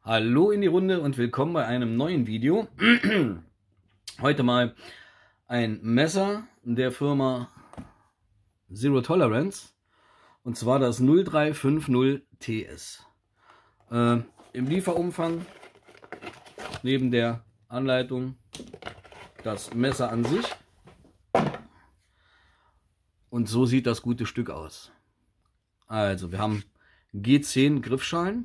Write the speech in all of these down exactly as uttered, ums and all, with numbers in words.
Hallo in die Runde und willkommen bei einem neuen Video. Heute mal ein Messer der Firma Zero Tolerance und zwar das null drei fünf null T S. Äh, Im Lieferumfang neben der Anleitung das Messer an sich und so sieht das gute Stück aus. Also wir haben G zehn Griffschalen,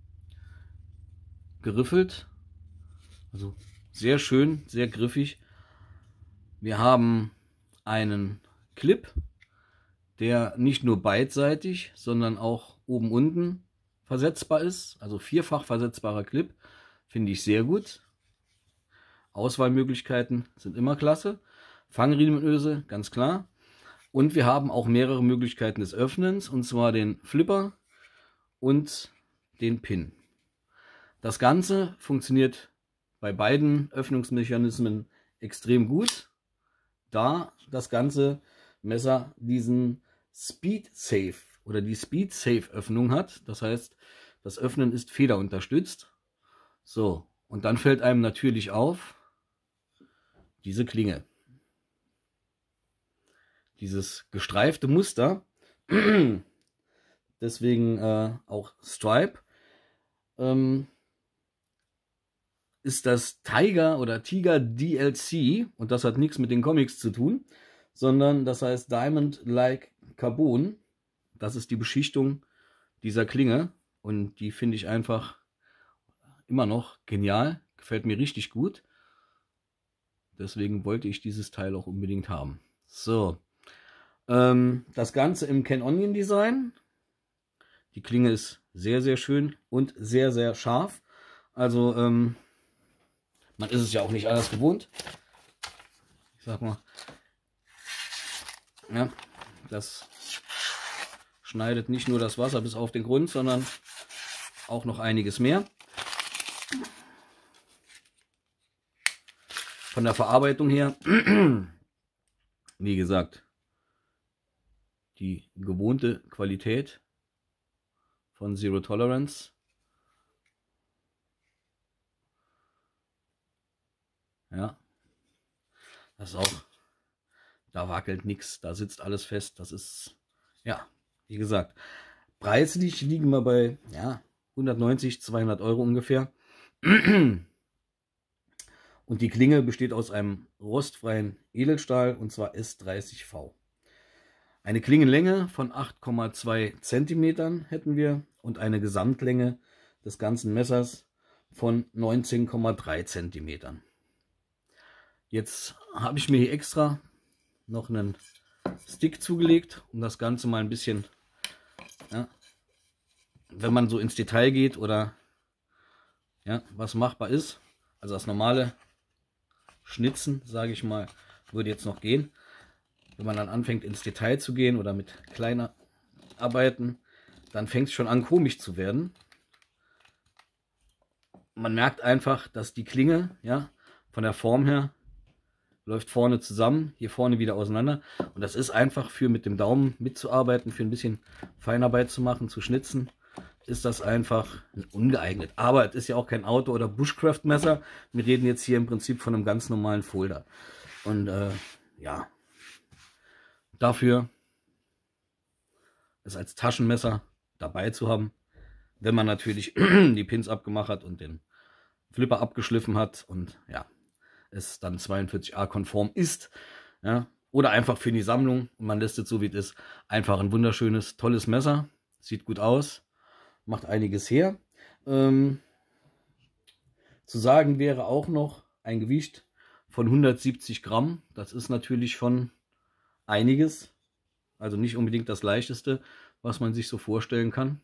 geriffelt, also sehr schön, sehr griffig. Wir haben einen Clip, der nicht nur beidseitig, sondern auch oben unten versetzbar ist, also vierfach versetzbarer Clip, finde ich sehr gut. Auswahlmöglichkeiten sind immer klasse. Fangriemenöse, ganz klar. Und wir haben auch mehrere Möglichkeiten des Öffnens, und zwar den Flipper und den Pin. Das Ganze funktioniert bei beiden Öffnungsmechanismen extrem gut, da das ganze Messer diesen Speed Safe oder die Speed Safe Öffnung hat. Das heißt, das Öffnen ist federunterstützt. So, und dann fällt einem natürlich auf diese Klinge. Dieses gestreifte Muster, deswegen äh, auch Stripe, ähm, ist das Tiger oder Tiger D L C, und das hat nichts mit den Comics zu tun, sondern das heißt Diamond Like Carbon. Das ist die Beschichtung dieser Klinge und die finde ich einfach immer noch genial, gefällt mir richtig gut. Deswegen wollte ich dieses Teil auch unbedingt haben. So, ähm, das Ganze im Ken Onion Design. Die Klinge ist sehr, sehr schön und sehr, sehr scharf. Also, ähm, man ist es ja auch nicht anders gewohnt. Ich sag mal, ja, das schneidet nicht nur das Wasser bis auf den Grund, sondern auch noch einiges mehr. Von der Verarbeitung her, wie gesagt, die gewohnte Qualität von Zero Tolerance. Ja, das ist auch, da wackelt nichts, da sitzt alles fest. Das ist, ja, wie gesagt, preislich liegen wir bei ja, hundertneunzig, zweihundert Euro ungefähr. Und die Klinge besteht aus einem rostfreien Edelstahl, und zwar S dreißig V. Eine Klingenlänge von acht Komma zwei Zentimetern hätten wir und eine Gesamtlänge des ganzen Messers von neunzehn Komma drei Zentimetern. Jetzt habe ich mir hier extra noch einen Stick zugelegt, um das Ganze mal ein bisschen, ja, wenn man so ins Detail geht oder ja, was machbar ist, also das normale Schnitzen, sage ich mal, würde jetzt noch gehen. Wenn man dann anfängt ins Detail zu gehen oder mit kleiner Arbeiten, dann fängt es schon an komisch zu werden. Man merkt einfach, dass die Klinge, ja, von der Form her läuft vorne zusammen, hier vorne wieder auseinander. Und das ist einfach für mit dem Daumen mitzuarbeiten, für ein bisschen Feinarbeit zu machen, zu schnitzen, ist das einfach ungeeignet. Aber es ist ja auch kein Auto- oder Bushcraft-Messer. Wir reden jetzt hier im Prinzip von einem ganz normalen Folder. Und äh, ja, dafür es als Taschenmesser dabei zu haben, wenn man natürlich die Pins abgemacht hat und den Flipper abgeschliffen hat und ja, es dann zweiundvierzig A konform ist, ja, oder einfach für die Sammlung und man lässt es so wie es ist, einfach ein wunderschönes, tolles Messer, sieht gut aus, macht einiges her. Ähm, zu sagen wäre auch noch ein Gewicht von hundertsiebzig Gramm, das ist natürlich schon einiges, also nicht unbedingt das leichteste, was man sich so vorstellen kann.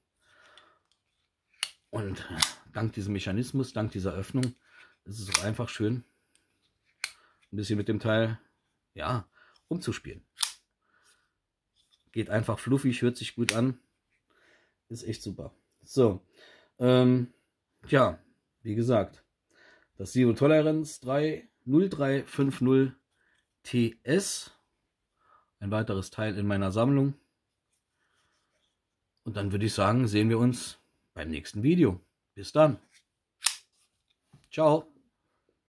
Und dank diesem Mechanismus, dank dieser Öffnung, ist es auch einfach schön, ein bisschen mit dem Teil, ja, umzuspielen. Geht einfach fluffig, hört sich gut an, ist echt super. So, ähm, tja, wie gesagt, das Zero Tolerance null drei fünf null T S, ein weiteres Teil in meiner Sammlung. Und dann würde ich sagen, sehen wir uns beim nächsten Video. Bis dann. Ciao.